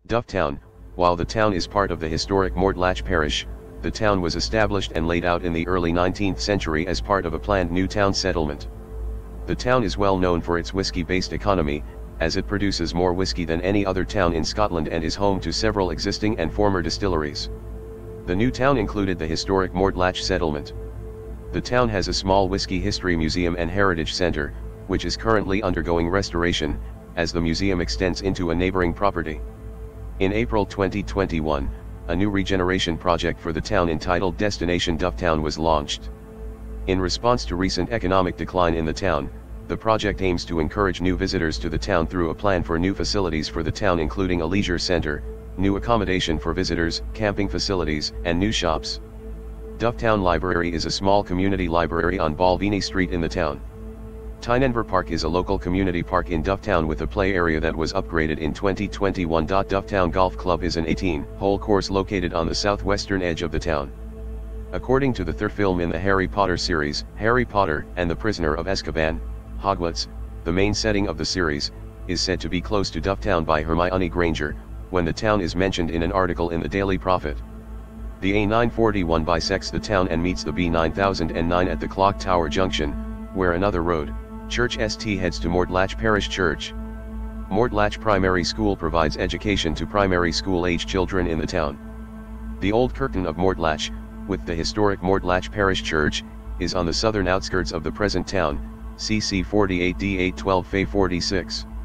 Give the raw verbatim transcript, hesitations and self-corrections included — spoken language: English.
Dufftown. While the town is part of the historic Mortlach Parish, the town was established and laid out in the early nineteenth century as part of a planned new town settlement. The town is well known for its whisky-based economy, as it produces more whisky than any other town in Scotland and is home to several existing and former distilleries. The new town included the historic Mortlach settlement. The town has a small whisky history museum and heritage centre, which is currently undergoing restoration, as the museum extends into a neighbouring property. In April twenty twenty-one, a new regeneration project for the town entitled Destination Dufftown was launched. In response to recent economic decline in the town, the project aims to encourage new visitors to the town through a plan for new facilities for the town, including a leisure centre, new accommodation for visitors, camping facilities, and new shops. Dufftown Library is a small community library on Balvenie Street in the town. Tininver Park is a local community park in Dufftown with a play area that was upgraded in twenty twenty-one. Dufftown Golf Club is an eighteen-hole course located on the southwestern edge of the town. According to the third film in the Harry Potter series, Harry Potter and the Prisoner of Azkaban, Hogwarts, the main setting of the series, is said to be close to Dufftown by Hermione Granger, when the town is mentioned in an article in the Daily Prophet. The A nine forty-one bisects the town and meets the B nine thousand nine at the Clock Tower Junction, where another road, Church Street, heads to Mortlach Parish Church. Mortlach Primary School provides education to primary school-age children in the town. The old Kirkton of Mortlach, with the historic Mortlach Parish Church, is on the southern outskirts of the present town, C C forty-eight D eight twelve F forty-six.